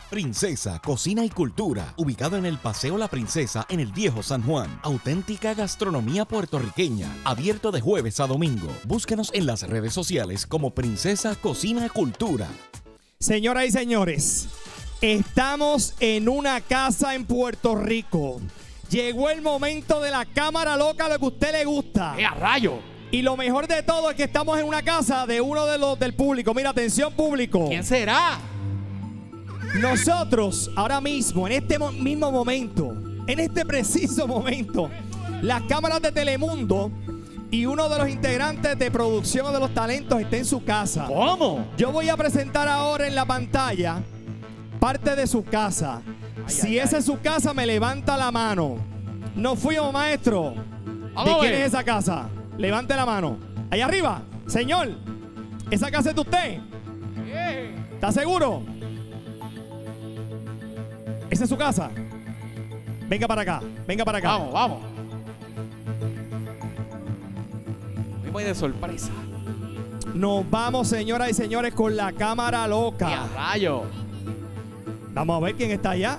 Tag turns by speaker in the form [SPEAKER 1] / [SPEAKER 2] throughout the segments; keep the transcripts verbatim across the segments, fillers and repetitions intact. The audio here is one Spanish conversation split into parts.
[SPEAKER 1] Princesa Cocina y Cultura, ubicado en el Paseo La Princesa en el Viejo San Juan. Auténtica gastronomía puertorriqueña, abierto de jueves a domingo. Búsquenos en las redes sociales como Princesa Cocina y Cultura.
[SPEAKER 2] Señoras y señores, estamos en una casa en Puerto Rico. Llegó el momento de la cámara loca, lo que a usted le gusta.
[SPEAKER 3] ¡Eh, a rayo!
[SPEAKER 2] Y lo mejor de todo es que estamos en una casa de uno de los del público. Mira, atención público.
[SPEAKER 3] ¿Quién será?
[SPEAKER 2] Nosotros, ahora mismo, en este mo mismo momento, en este preciso momento, las cámaras de Telemundo y uno de los integrantes de producción de los talentos está en su casa.
[SPEAKER 3] ¿Cómo?
[SPEAKER 2] Yo voy a presentar ahora en la pantalla parte de su casa.
[SPEAKER 3] Ay,
[SPEAKER 2] si
[SPEAKER 3] ay,
[SPEAKER 2] esa
[SPEAKER 3] ay.
[SPEAKER 2] es su casa, me levanta la mano. No fuimos, maestro.
[SPEAKER 3] Vamos
[SPEAKER 2] ¿De
[SPEAKER 3] a
[SPEAKER 2] quién
[SPEAKER 3] ver.
[SPEAKER 2] es esa casa? Levante la mano. Allá arriba. Señor, ¿esa casa es de usted? ¿Está seguro? ¿Esa es su casa? Venga para acá. Venga para acá.
[SPEAKER 3] Vamos, vamos. Hoy voy de sorpresa.
[SPEAKER 2] Nos vamos, señoras y señores, con la cámara
[SPEAKER 3] ¡Eh, a
[SPEAKER 2] loca.
[SPEAKER 3] rayo!
[SPEAKER 2] Vamos a ver quién está allá.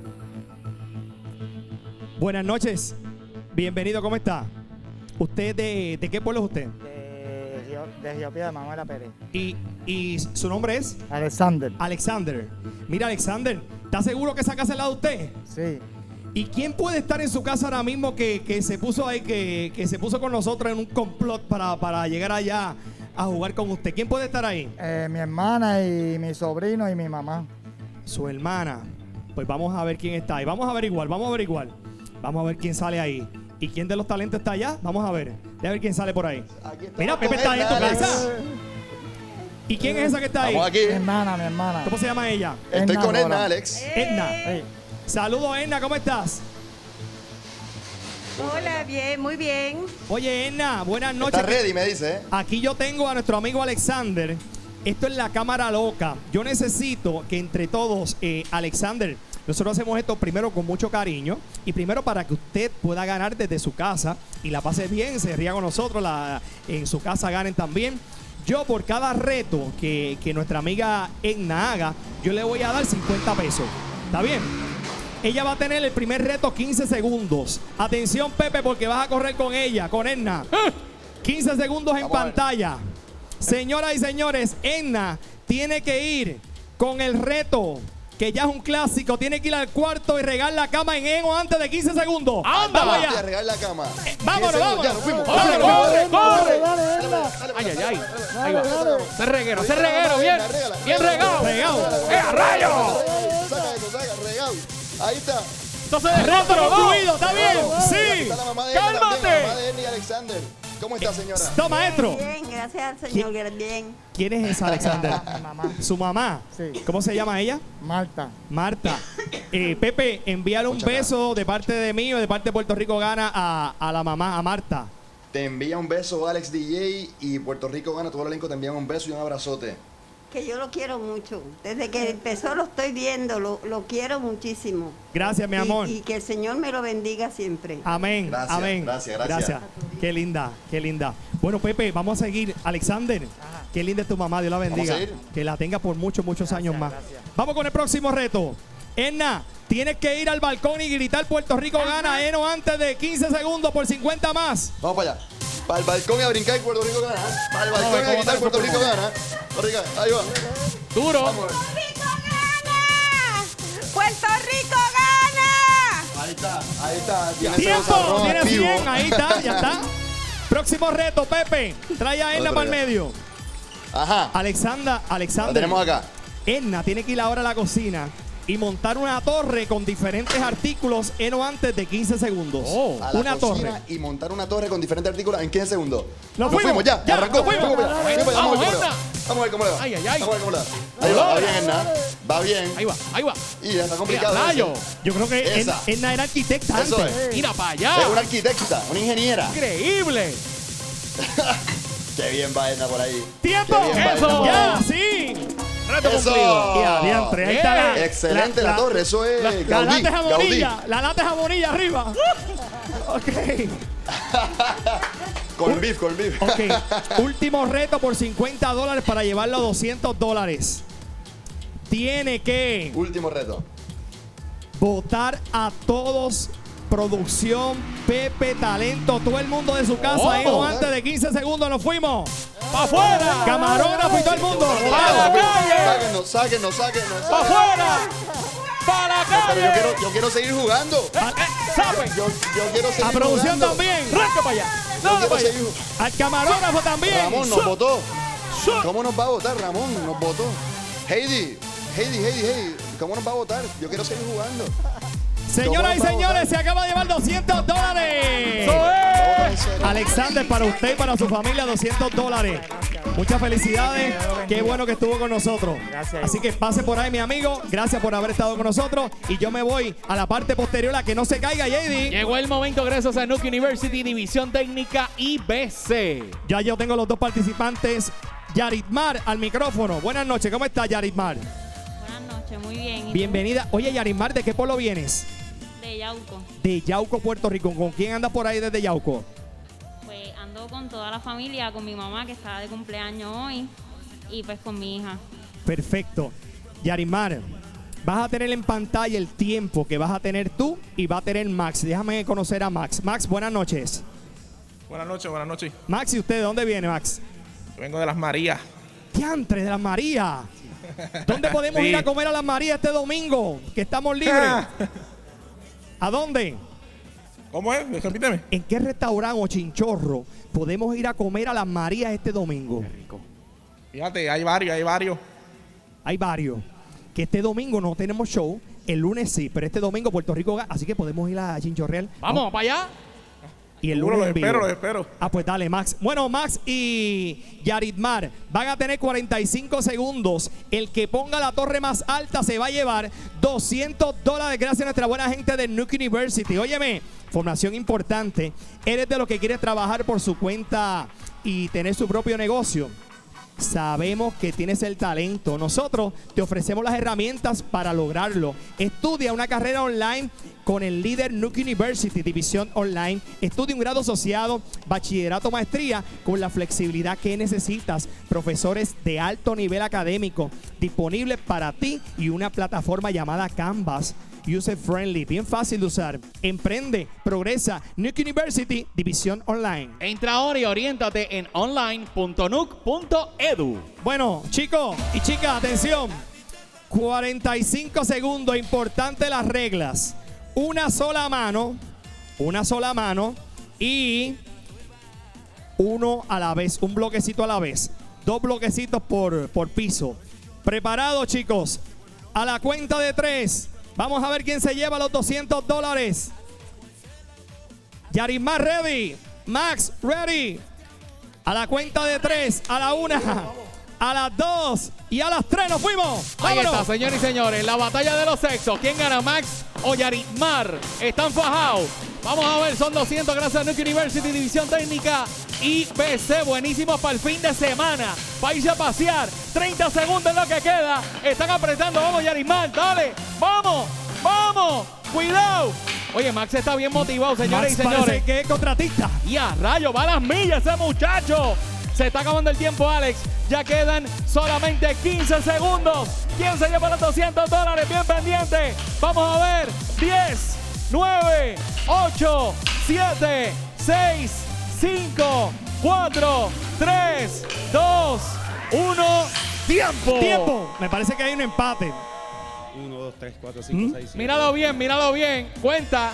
[SPEAKER 2] Buenas noches. Bienvenido, ¿cómo está? ¿Usted de, de qué pueblo es usted?
[SPEAKER 4] De, Rio- de Etiopía, de Manuela Pérez.
[SPEAKER 2] Y, y su nombre es
[SPEAKER 4] Alexander.
[SPEAKER 2] Alexander. Mira, Alexander, ¿está seguro que esa casa es la de usted?
[SPEAKER 4] Sí.
[SPEAKER 2] ¿Y quién puede estar en su casa ahora mismo que, que se puso ahí, que, que se puso con nosotros en un complot para, para llegar allá a jugar con usted? ¿Quién puede estar ahí?
[SPEAKER 4] Eh, mi hermana y mi sobrino y mi mamá.
[SPEAKER 2] Su hermana. Pues vamos a ver quién está ahí. Vamos a averiguar, vamos a averiguar. Vamos a ver quién sale ahí. ¿Y quién de los talentos está allá? Vamos a ver. Déjame ver quién sale por ahí. Mira, Pepe está ahí en tu casa. ¿Y quién es esa que está ahí?
[SPEAKER 5] Estamos aquí.
[SPEAKER 4] Mi hermana, mi hermana.
[SPEAKER 2] ¿Cómo se llama ella?
[SPEAKER 5] Estoy con
[SPEAKER 4] Edna
[SPEAKER 5] Edna,
[SPEAKER 4] Mora.
[SPEAKER 5] Alex.
[SPEAKER 2] Edna.
[SPEAKER 4] Sí.
[SPEAKER 2] Saludos, Edna, ¿cómo estás?
[SPEAKER 6] Hola, bien, muy bien.
[SPEAKER 2] Oye, Edna, buenas noches.
[SPEAKER 5] Está ready, me dice. ¿eh?
[SPEAKER 2] Aquí yo tengo a nuestro amigo Alexander. Esto es la cámara loca. Yo necesito que entre todos, eh, Alexander, nosotros hacemos esto primero con mucho cariño y primero para que usted pueda ganar desde su casa y la pase bien, se ría con nosotros, la, en su casa ganen también. Yo por cada reto que, que nuestra amiga Edna haga, yo le voy a dar cincuenta pesos. ¿Está bien? Ella va a tener el primer reto quince segundos. Atención, Pepe, porque vas a correr con ella, con Edna. quince segundos en
[SPEAKER 5] Vamos a ver.
[SPEAKER 2] pantalla. Señoras y señores, Edna tiene que ir con el reto, que ya es un clásico. Tiene que ir al cuarto y regar la cama en Eno antes de quince segundos.
[SPEAKER 3] ¡Anda!
[SPEAKER 2] ¡Vamos
[SPEAKER 5] Vamos a
[SPEAKER 2] allá!
[SPEAKER 5] regar la cama.
[SPEAKER 2] vámonos,
[SPEAKER 5] diez segundos,
[SPEAKER 2] vámonos.
[SPEAKER 5] Ya, nos fuimos.
[SPEAKER 3] ¡Corre,
[SPEAKER 5] Vámonos.
[SPEAKER 3] corre, corre!
[SPEAKER 4] Dale, Edna.
[SPEAKER 3] ¡Ay, ay, ay! Ahí
[SPEAKER 4] Dale,
[SPEAKER 3] va.
[SPEAKER 4] dale.
[SPEAKER 3] ¡Se reguero, se reguero! ¡Bien! ¡Bien regado!
[SPEAKER 2] Regado.
[SPEAKER 3] ¡Eh, a rayo!
[SPEAKER 5] Saca eso, saca, regado. Ahí está.
[SPEAKER 3] Entonces de
[SPEAKER 2] Reto
[SPEAKER 3] retro, vamos.
[SPEAKER 2] concluido, ¿está bien? Sí.
[SPEAKER 5] Está la mamá de Edna también,
[SPEAKER 3] ¡Cálmate!
[SPEAKER 5] la mamá de Edna y Alexander. ¿Cómo está, señora?
[SPEAKER 2] No, maestro.
[SPEAKER 6] Bien, gracias al Señor, bien.
[SPEAKER 2] ¿Quién es esa, Alexander?
[SPEAKER 4] Mi mamá.
[SPEAKER 2] Su mamá.
[SPEAKER 4] Sí.
[SPEAKER 2] ¿Cómo se llama ella?
[SPEAKER 4] Marta.
[SPEAKER 2] Marta. Eh, Pepe, envíale un
[SPEAKER 5] Muchas
[SPEAKER 2] beso de parte de mí o de parte de Puerto Rico Gana a, a la mamá, a Marta.
[SPEAKER 5] Te envía un beso Alex D J y Puerto Rico Gana, todo el elenco te envía un beso y un abrazote.
[SPEAKER 6] Que yo lo quiero mucho. Desde que empezó lo estoy viendo, lo, lo quiero muchísimo.
[SPEAKER 2] Gracias, mi
[SPEAKER 6] Y-
[SPEAKER 2] amor.
[SPEAKER 6] Y, que el Señor me lo bendiga siempre.
[SPEAKER 2] Amén.
[SPEAKER 5] Gracias,
[SPEAKER 2] Amén.
[SPEAKER 5] gracias, gracias.
[SPEAKER 2] Qué linda, qué linda. Bueno, Pepe, vamos a seguir. Alexander, qué linda es tu mamá. Dios la bendiga.
[SPEAKER 5] a ir.
[SPEAKER 2] Que la tenga por muchos, muchos
[SPEAKER 4] Gracias,
[SPEAKER 2] años más.
[SPEAKER 4] gracias.
[SPEAKER 2] Vamos con el próximo reto. Edna, tienes que ir al balcón y gritar Puerto Rico Gana, Eno, antes de quince segundos por cincuenta más.
[SPEAKER 5] Vamos para allá. Para el balcón y a brincar y Puerto Rico Gana. Para el balcón y a
[SPEAKER 3] ¿cómo
[SPEAKER 5] gritar
[SPEAKER 3] está
[SPEAKER 5] Puerto
[SPEAKER 3] eso,
[SPEAKER 5] Rico
[SPEAKER 3] primo?
[SPEAKER 5] Gana. Puerto Rico, ahí va.
[SPEAKER 3] Duro.
[SPEAKER 5] Vamos.
[SPEAKER 6] ¡Rico gana! ¡Puerto Rico gana!
[SPEAKER 5] Ahí está, ahí está. Tiene ese
[SPEAKER 2] ¡Tiempo!
[SPEAKER 5] bozarrón
[SPEAKER 2] Tienes
[SPEAKER 5] activo.
[SPEAKER 2] cien, ahí está, ya está. Próximo reto, Pepe. Trae a Edna
[SPEAKER 5] Otro
[SPEAKER 2] para el
[SPEAKER 5] ya.
[SPEAKER 2] medio.
[SPEAKER 5] Ajá.
[SPEAKER 2] Alexandra,
[SPEAKER 5] La
[SPEAKER 2] Alexander.
[SPEAKER 5] tenemos acá.
[SPEAKER 2] Edna tiene que ir ahora a la cocina y montar una torre con diferentes artículos Eno antes de quince segundos.
[SPEAKER 3] Oh.
[SPEAKER 5] A la
[SPEAKER 2] Una
[SPEAKER 5] cocina
[SPEAKER 2] torre.
[SPEAKER 5] y montar una torre con diferentes artículos en quince segundos.
[SPEAKER 2] Nos fuimos,
[SPEAKER 5] ya,
[SPEAKER 2] ya,
[SPEAKER 5] arrancó.
[SPEAKER 2] nos fuimos.
[SPEAKER 5] fuimos ya.
[SPEAKER 3] Vamos,
[SPEAKER 5] Vamos,
[SPEAKER 3] vamos,
[SPEAKER 5] a ver cómo le va.
[SPEAKER 3] Edna.
[SPEAKER 5] Vamos a ver cómo le va.
[SPEAKER 3] Ay, ay, ay.
[SPEAKER 5] Vamos a ver cómo le va. Ahí va, va bien, Edna. Va bien.
[SPEAKER 3] Ahí va, ahí va.
[SPEAKER 5] Y ya está
[SPEAKER 3] ¡Eh,
[SPEAKER 5] complicado.
[SPEAKER 3] a rayo!
[SPEAKER 5] eso.
[SPEAKER 2] Yo creo que Ed-
[SPEAKER 5] Esa.
[SPEAKER 2] Edna era arquitecta
[SPEAKER 5] Eso
[SPEAKER 2] antes.
[SPEAKER 5] es.
[SPEAKER 3] Mira para allá.
[SPEAKER 5] Es una arquitecta, una ingeniera.
[SPEAKER 3] Increíble.
[SPEAKER 5] Qué bien va Edna por ahí.
[SPEAKER 2] ¡Tiempo!
[SPEAKER 5] Qué bien va
[SPEAKER 3] Eso.
[SPEAKER 5] Edna por
[SPEAKER 2] ¡Ya,
[SPEAKER 5] ahí.
[SPEAKER 2] sí!
[SPEAKER 3] Reto
[SPEAKER 5] Eso.
[SPEAKER 3] cumplido.
[SPEAKER 2] Y adiantre, ahí está la,
[SPEAKER 5] Excelente la, torre, eso es
[SPEAKER 2] La, la
[SPEAKER 5] Gaudí.
[SPEAKER 2] lata de
[SPEAKER 5] Gaudí.
[SPEAKER 2] jamonilla, la lata de jamonilla arriba. Ok,
[SPEAKER 5] Con beef, con beef.
[SPEAKER 2] ok. Último reto por cincuenta dólares para llevarlo a doscientos dólares. tiene que
[SPEAKER 5] Último reto.
[SPEAKER 2] votar a todos. Producción, Pepe, Talento, todo el mundo de su casa.
[SPEAKER 3] Oh,
[SPEAKER 2] ahí antes de quince segundos nos fuimos.
[SPEAKER 3] ¡Pa' afuera!
[SPEAKER 2] Camarógrafo y todo el mundo.
[SPEAKER 3] ¡Pa' la calle!
[SPEAKER 5] Sáquenos, sáquenos, sáquenos.
[SPEAKER 3] ¡Pa' afuera! ¡Pa' la
[SPEAKER 5] Pero
[SPEAKER 3] calle!
[SPEAKER 5] yo quiero, yo quiero seguir jugando.
[SPEAKER 3] Eh, eh, ¡Sape!
[SPEAKER 5] Yo, yo quiero seguir
[SPEAKER 2] A producción
[SPEAKER 5] jugando.
[SPEAKER 2] también.
[SPEAKER 3] ¡Rasca para allá!
[SPEAKER 5] Yo
[SPEAKER 3] ¡Dale
[SPEAKER 5] quiero
[SPEAKER 3] para allá!
[SPEAKER 5] seguir.
[SPEAKER 2] Al camarógrafo también.
[SPEAKER 5] Ramón nos votó.
[SPEAKER 3] Shot.
[SPEAKER 5] ¿Cómo nos va a votar, Ramón? Nos votó. Heidi, Heidi, Heidi, Heidi. ¿Cómo nos va a votar? Yo quiero seguir jugando.
[SPEAKER 2] Señoras y
[SPEAKER 5] ¿Cómo nos va a
[SPEAKER 2] señores,
[SPEAKER 5] votar?
[SPEAKER 2] se acaba de llevar doscientos dólares.
[SPEAKER 3] ¡Eso es!
[SPEAKER 2] Alexander, para usted y para su familia, doscientos dólares. Muchas felicidades. Qué bueno que estuvo con nosotros.
[SPEAKER 4] Gracias.
[SPEAKER 2] Así que pase por ahí, mi amigo. Gracias por haber estado con nosotros. Y yo me voy a la parte posterior, a que no se caiga, J D.
[SPEAKER 3] Llegó el momento gracias a Nuke University, División Técnica I B C.
[SPEAKER 2] Ya yo tengo los dos participantes. Yaritmar al micrófono. Buenas noches. ¿Cómo está, Yaritmar?
[SPEAKER 7] Buenas noches, muy bien. ¿Y tú?
[SPEAKER 2] Bienvenida. Oye, Yaritmar, ¿de qué pueblo vienes?
[SPEAKER 7] De Yauco.
[SPEAKER 2] De Yauco, Puerto Rico. ¿Con quién andas por ahí desde Yauco?
[SPEAKER 7] Pues ando con toda la familia, con mi mamá que está de cumpleaños hoy y pues con mi hija.
[SPEAKER 2] Perfecto. Yarimar, vas a tener en pantalla el tiempo que vas a tener tú y va a tener Max. Déjame conocer a Max. Max, buenas noches.
[SPEAKER 8] Buenas noches, buenas noches.
[SPEAKER 2] Max, ¿y usted de dónde viene, Max?
[SPEAKER 8] Vengo de Las Marías.
[SPEAKER 2] Diantre, de las Marías. ¿Dónde podemos
[SPEAKER 8] Sí.
[SPEAKER 2] ir a comer a las Marías este domingo? Que estamos libres. ¿A dónde?
[SPEAKER 8] ¿Cómo es? Repíteme.
[SPEAKER 2] ¿En qué restaurante o chinchorro podemos ir a comer a las Marías este domingo?
[SPEAKER 8] Fíjate, hay varios, hay varios.
[SPEAKER 2] Hay varios. Que este domingo no tenemos show. El lunes sí, pero este domingo Puerto Rico gana, así que podemos ir a Chinchorreal.
[SPEAKER 3] Vamos, para allá.
[SPEAKER 2] Y el
[SPEAKER 8] Seguro,
[SPEAKER 2] lunes
[SPEAKER 8] los
[SPEAKER 2] en vivo.
[SPEAKER 8] espero, los espero.
[SPEAKER 2] Ah, pues dale, Max. Bueno, Max y Yaritmar van a tener cuarenta y cinco segundos. El que ponga la torre más alta se va a llevar doscientos dólares gracias a nuestra buena gente de Nuke University. Óyeme, formación importante. ¿Eres de los que quieres trabajar por su cuenta y tener su propio negocio? Sabemos que tienes el talento. Nosotros te ofrecemos las herramientas para lograrlo. Estudia una carrera online con el líder Nuke University, División Online. Estudia un grado asociado, bachillerato, maestría, con la flexibilidad que necesitas. Profesores de alto nivel académico disponibles para ti y una plataforma llamada Canvas. User friendly, bien fácil de usar. Emprende, progresa. Nuke University, División Online.
[SPEAKER 3] Entra ahora y oriéntate en online punto nuke punto edu.
[SPEAKER 2] Bueno, chicos y chicas, atención. cuarenta y cinco segundos, importante las reglas. Una sola mano, una sola mano y uno a la vez, un bloquecito a la vez. Dos bloquecitos por, por piso. ¿Preparados, chicos? A la cuenta de tres. Vamos a ver quién se lleva los doscientos dólares. Yarismar, ready. Max, ready. A la cuenta de tres, a la una, a las dos y a las tres nos fuimos.
[SPEAKER 3] Ahí
[SPEAKER 2] ¡Vámonos!
[SPEAKER 3] está, señores y señores, la batalla de los sexos. ¿Quién gana, Max o Yaritmar? Están fajados. Vamos a ver, son doscientos gracias a Nuke University, División Técnica I B C. Buenísimos para el fin de semana. Para irse a pasear. treinta segundos es lo que queda. Están apretando. Vamos, Yaritmar, dale. Vamos, vamos. Cuidado. Oye, Max está bien motivado, señores
[SPEAKER 2] Max
[SPEAKER 3] y señores.
[SPEAKER 2] parece que es contratista.
[SPEAKER 3] Y a rayo, va a las millas ese muchacho. Se está acabando el tiempo, Alex. Ya quedan solamente quince segundos. ¿Quién se lleva los doscientos dólares? Bien pendiente. Vamos a ver. diez, nueve, ocho, siete, seis, cinco, cuatro, tres, dos, uno. ¡Tiempo!
[SPEAKER 2] Tiempo. Me parece que hay un empate.
[SPEAKER 9] uno, dos, tres, cuatro, cinco, seis, siete.
[SPEAKER 3] Míralo bien, míralo bien. Cuenta.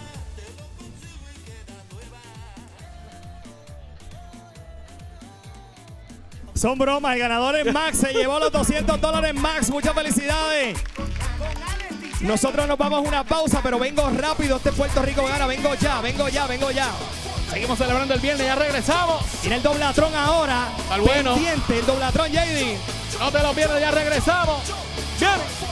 [SPEAKER 2] Son bromas. El ganador es Max. Se llevó los doscientos dólares. Max, muchas felicidades. Nosotros nos vamos a una pausa, pero vengo rápido. Este Puerto Rico gana. Vengo ya, vengo ya, vengo ya.
[SPEAKER 3] Seguimos celebrando el viernes, ya regresamos.
[SPEAKER 2] Tiene el doblatrón ahora.
[SPEAKER 3] Está bueno.
[SPEAKER 2] Pendiente, el doblatrón, J D.
[SPEAKER 3] No te lo pierdas, ya regresamos. Viene.